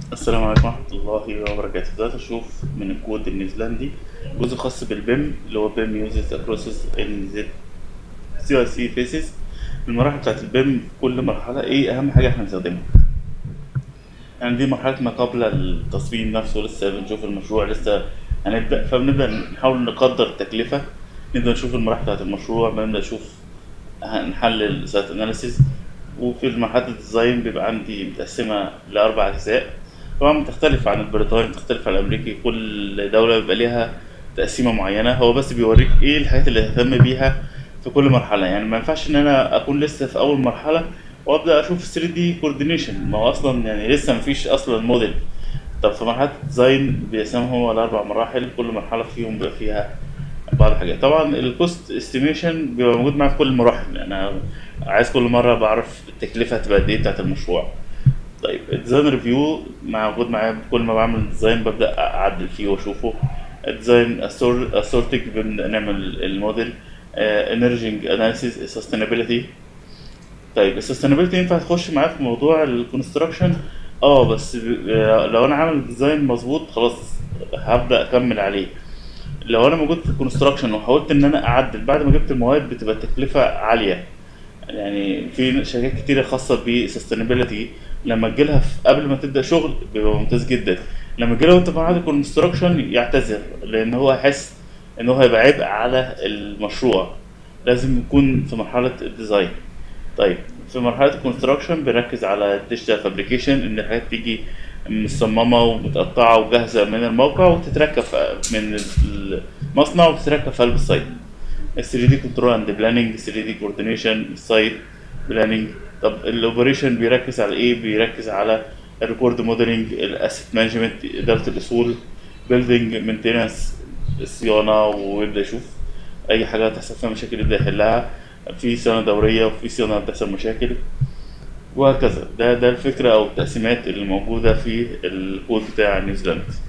السلام عليكم ورحمة الله وبركاته. بدأت أشوف من الكود النيوزيلندي جزء خاص بالبيم اللي هو بيم يوزز أكروسز إن زد سي أي سي فيسز. المراحل بتاعت البيم في كل مرحلة إيه أهم حاجة إحنا بنستخدمها. يعني دي مرحلة ما قبل التصميم نفسه، لسه بنشوف المشروع، لسه هنبدأ، فبنبدأ نحاول نقدر التكلفة، نبدأ نشوف المراحل بتاعت المشروع، بنبدأ نشوف هنحلل سايت أناليسيز. وفي مرحلة الديزاين بيبقى عندي متقسمة لأربع أجزاء، طبعا بتختلف عن البريطاني، بتختلف عن الأمريكي، كل دولة بيبقى ليها تقسيمة معينة. هو بس بيوريك إيه الحاجات اللي تهتم بيها في كل مرحلة. يعني ما ينفعش إن أنا أكون لسه في أول مرحلة وأبدأ أشوف 3D coordination، ما هو أصلا يعني لسه مفيش أصلا موديل. طب في مرحلة الديزاين بيقسمهم على أربع مراحل، كل مرحلة فيهم بيبقى فيها بعض الحاجات. طبعا الكوست استيميشن بيبقى موجود معايا في كل المراحل، انا عايز كل مره بعرف التكلفه هتبقى قد ايه بتاعت المشروع. طيب الديزاين ريفيو موجود معايا، كل ما بعمل ديزاين ببدا اعدل فيه واشوفه. الديزاين اسورتنج بنبدا نعمل الموديل. انرجينج اناليسيس سستينابيلتي. طيب السستينابيلتي ينفع تخش معايا في موضوع الكونستراكشن؟ اه بس لو انا عامل ديزاين مظبوط خلاص هبدا اكمل عليه. لو انا موجود في الكونستراكشن وحاولت ان انا اعدل بعد ما جبت المواد بتبقى التكلفه عاليه. يعني في شركات كتيره خاصه بالسستينابيلتي لما تجيلها قبل ما تبدا شغل بيبقى ممتاز جدا، لما تجيلها وانت في مرحله الكونستراكشن يعتذر لان هو هيحس ان هو هيبقى عبء على المشروع. لازم يكون في مرحله الديزاين. طيب في مرحلة الكونستراكشن بنركز على الديجيتال فابريكيشن، إن الحاجات تيجي مصممة ومتقطعة وجاهزة من الموقع وتتركب من المصنع وتتركب في قلب السايت. ال 3D كنترول اند بلاننج، 3D كوردينيشن، السايت بلاننج. طب الاوبريشن بيركز على ايه؟ بيركز على الريكورد موديلنج، الاسيت مانجمنت، اداره الاصول، بيلدينج مينتيننس، الصيانه، ويبدا يشوف اي حاجه تحصل فيها مشاكل يبدا يحلها. في صيانه دوريه وفي صيانه بتحصل مشاكل، وهكذا. ده الفكره او التقسيمات اللي موجوده في الكود بتاع نيوزيلاند.